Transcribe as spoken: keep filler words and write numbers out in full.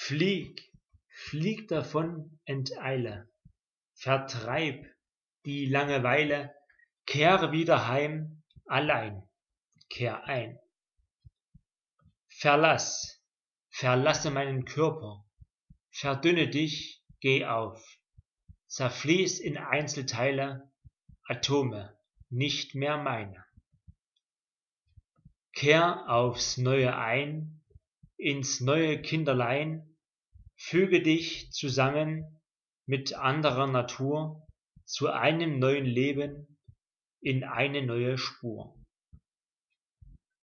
Flieg, flieg davon, enteile, vertreib die Langeweile, kehre wieder heim, allein, kehr ein. Verlass, verlasse meinen Körper, verdünne dich, geh auf, zerfließ in Einzelteile, Atome, nicht mehr meine. Kehr aufs Neue ein, ins neue Kinderlein, füge dich zusammen mit anderer Natur zu einem neuen Leben in eine neue Spur.